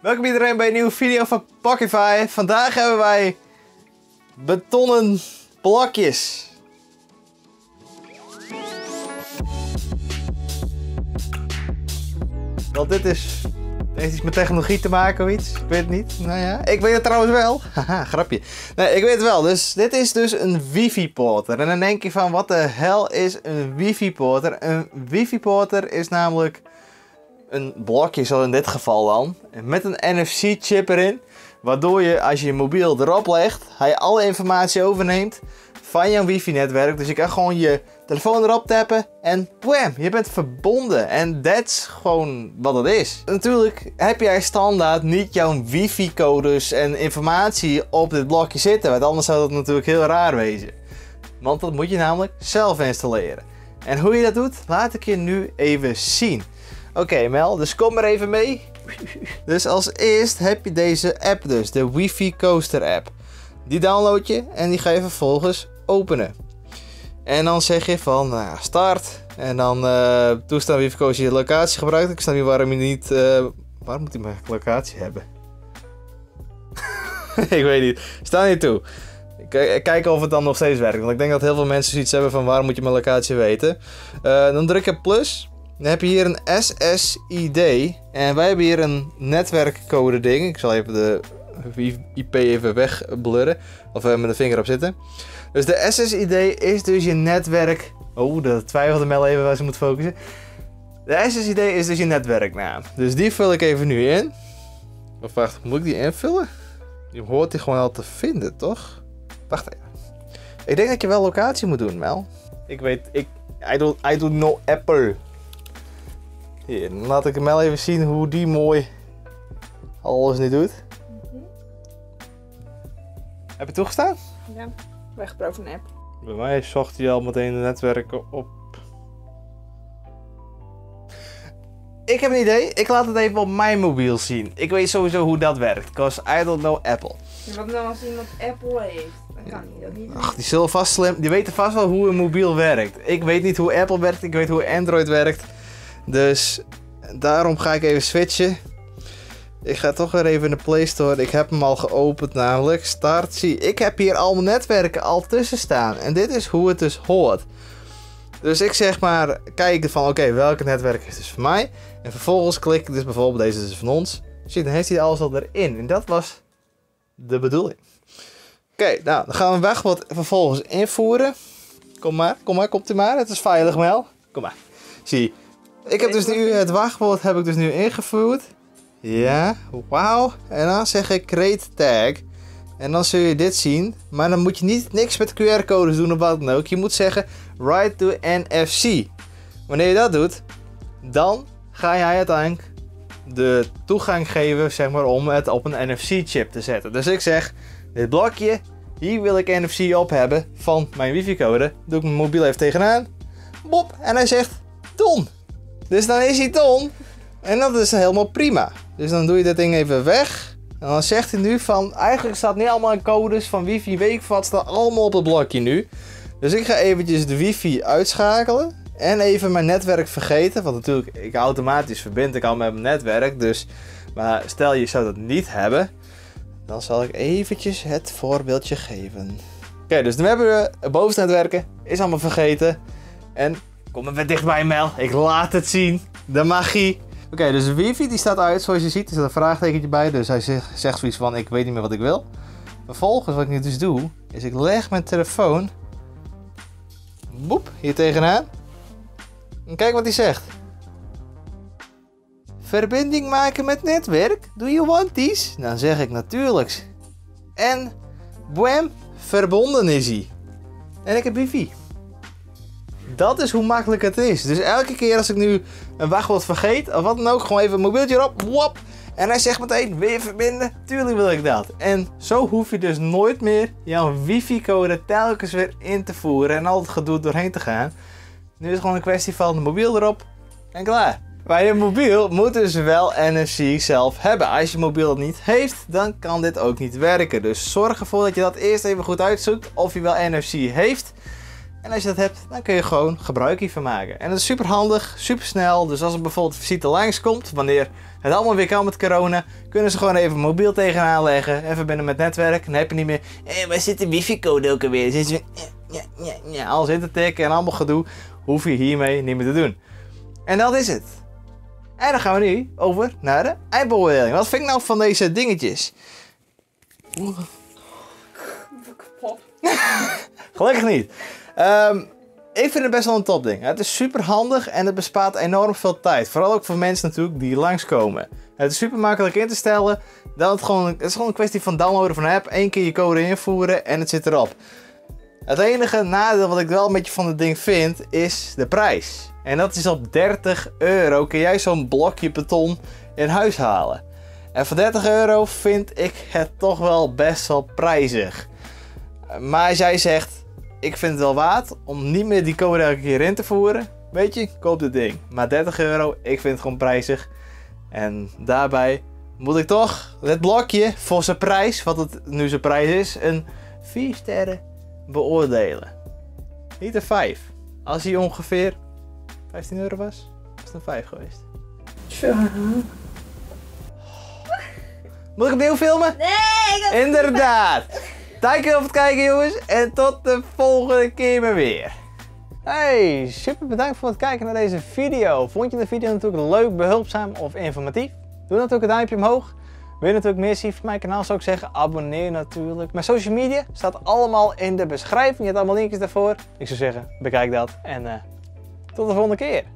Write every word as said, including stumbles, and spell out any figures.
Welkom iedereen bij een nieuwe video van Pockify. Vandaag hebben wij betonnen blokjes. Wel, dit is... Heeft iets met technologie te maken of iets? Ik weet het niet. Nou ja, ik weet het trouwens wel. Haha, grapje. Nee, ik weet het wel. Dus dit is dus een wifi-porter. En dan denk je van, wat de hel is een wifi-porter? Een wifi-porter is namelijk een blokje, zo in dit geval dan, met een N F C-chip erin. Waardoor je, als je je mobiel erop legt, hij alle informatie overneemt van jouw wifi-netwerk. Dus je kan gewoon je telefoon erop tappen en bam, je bent verbonden. En dat is gewoon wat het is. Natuurlijk heb jij standaard niet jouw wifi-codes en informatie op dit blokje zitten. Want anders zou dat natuurlijk heel raar wezen. Want dat moet je namelijk zelf installeren. En hoe je dat doet, laat ik je nu even zien. Oké okay, Mel, dus kom maar even mee. Dus als eerst heb je deze app dus, de Wifi Coaster app. Die download je en die ga je vervolgens openen. En dan zeg je van nou, start. En dan uh, toestaan Wifi Coaster je locatie gebruikt. Ik snap niet waarom je niet... Uh, waarom moet hij mijn locatie hebben? Ik weet niet. Sta niet toe. Kijken of het dan nog steeds werkt. Want ik denk dat heel veel mensen zoiets hebben van waarom moet je mijn locatie weten. Uh, dan druk je plus. Dan heb je hier een S S I D. En wij hebben hier een netwerkcode ding. Ik zal even de I P even wegblurren. Of uh, met de vinger op zitten. Dus de S S I D is dus je netwerk... Oh, dat twijfelde Mel even waar ze moet focussen. De S S I D is dus je netwerknaam. Dus die vul ik even nu in. Of wacht, moet ik die invullen? Je hoort die gewoon al te vinden, toch? Wacht even. Ik denk dat je wel locatie moet doen, Mel. Ik weet, ik... I don't, I don't know Apple. Hier, dan laat ik Mel even zien hoe die mooi alles nu doet. Mm-hmm. Heb je toegestaan? Ja, wij gebruiken een app. Bij mij zocht hij al meteen de netwerken op. Ik heb een idee, ik laat het even op mijn mobiel zien. Ik weet sowieso hoe dat werkt, cause I don't know Apple. Ja, wat nou als iemand Apple heeft? Dan kan hij dat niet doen. Ach, die zullen vast slim, die weten vast wel hoe een mobiel werkt. Ik weet niet hoe Apple werkt, ik weet hoe Android werkt. Dus daarom ga ik even switchen. Ik ga toch weer even in de Play Store. Ik heb hem al geopend namelijk. Start, zie. Ik heb hier al mijn netwerken al tussen staan. En dit is hoe het dus hoort. Dus ik zeg maar, kijk van oké, okay, welke netwerk is dus voor mij. En vervolgens klik ik dus bijvoorbeeld deze is van ons. Zie, dan heeft hij alles al erin. En dat was de bedoeling. Oké, okay, nou dan gaan we wachtwoord vervolgens invoeren. Kom maar, kom maar, komt u maar. Het is veilig, Mel. Kom maar. Zie. Ik heb dus nu het wachtwoord heb ik dus nu ingevoerd. Ja, wauw. En dan zeg ik create tag. En dan zul je dit zien. Maar dan moet je niet niks met Q R-codes doen of wat dan ook. Je moet zeggen write to N F C. Wanneer je dat doet, dan ga je uiteindelijk de toegang geven, zeg maar, om het op een N F C-chip te zetten. Dus ik zeg, dit blokje, hier wil ik N F C op hebben van mijn wifi-code. Doe ik mijn mobiel even tegenaan. Bop, en hij zegt ton. Dus dan is hij ton. En dat is helemaal prima. Dus dan doe je dat ding even weg. En dan zegt hij nu van... Eigenlijk staat niet allemaal in codes van wifi, weet ik wat, staat allemaal op het blokje nu. Dus ik ga eventjes de wifi uitschakelen. En even mijn netwerk vergeten. Want natuurlijk, ik automatisch verbind ik al met mijn netwerk. Dus, maar stel je zou dat niet hebben. Dan zal ik eventjes het voorbeeldje geven. Oké, okay, dus nu hebben we het bovenste netwerken. Is allemaal vergeten. En kom even dichtbij, Mel. Ik laat het zien. De magie. Oké, okay, dus de wifi die staat uit, zoals je ziet. Er zit een vraagtekentje bij, dus hij zegt, zegt zoiets van, ik weet niet meer wat ik wil. Vervolgens, wat ik nu dus doe, is ik leg mijn telefoon, boep, hier tegenaan. En kijk wat hij zegt. Verbinding maken met netwerk? Do you want this? Dan zeg ik natuurlijk. En, boem, verbonden is hij. En ik heb wifi. Dat is hoe makkelijk het is. Dus elke keer als ik nu een wachtwoord vergeet, of wat dan ook, gewoon even een mobieltje erop, wop, en hij zegt meteen, weer verbinden? Tuurlijk wil ik dat. En zo hoef je dus nooit meer jouw wifi-code telkens weer in te voeren en al het gedoe doorheen te gaan. Nu is het gewoon een kwestie van de mobiel erop en klaar. Maar je mobiel moet dus wel N F C zelf hebben. Als je mobiel dat niet heeft, dan kan dit ook niet werken. Dus zorg ervoor dat je dat eerst even goed uitzoekt of je wel N F C heeft. En als je dat hebt, dan kun je gewoon gebruik hiervan maken. En dat is super handig, super snel. Dus als er bijvoorbeeld visite langskomt, wanneer het allemaal weer kan met corona, kunnen ze gewoon even mobiel tegenaan leggen. Even binnen met netwerk. Dan heb je niet meer, hé, waar zit de wifi-code ook alweer? Zit je ja, ja, ja, alles in te tikken en allemaal gedoe. Hoef je hiermee niet meer te doen. En dat is het. En dan gaan we nu over naar de eindbeoordeling. Wat vind ik nou van deze dingetjes? Kapot. Gelukkig niet. Um, ik vind het best wel een topding. Het is super handig en het bespaart enorm veel tijd. Vooral ook voor mensen natuurlijk die langskomen. Het is super makkelijk in te stellen. Dan het, gewoon, het is gewoon een kwestie van downloaden van een app. Eén keer je code invoeren en het zit erop. Het enige nadeel wat ik wel een beetje van het ding vind is de prijs. En dat is op dertig euro kun jij zo'n blokje beton in huis halen. En voor dertig euro vind ik het toch wel best wel prijzig. Maar als jij zegt, ik vind het wel waard om niet meer die code elke keer in te voeren. Weet je, koop dit ding. Maar dertig euro, ik vind het gewoon prijzig. En daarbij moet ik toch het blokje voor zijn prijs, wat het nu zijn prijs is, een vier sterren beoordelen. Niet een vijf. Als hij ongeveer vijftien euro was, was het een vijf geweest. Tja. Moet ik opnieuw filmen? Nee, ik had... Inderdaad. Dankjewel voor het kijken, jongens. En tot de volgende keer maar weer. Hey, super bedankt voor het kijken naar deze video. Vond je de video natuurlijk leuk, behulpzaam of informatief? Doe natuurlijk een duimpje omhoog. Wil je natuurlijk meer zien van mijn kanaal, zou ik zeggen, abonneer natuurlijk. Mijn social media staat allemaal in de beschrijving. Je hebt allemaal linkjes daarvoor. Ik zou zeggen, bekijk dat. En uh, tot de volgende keer.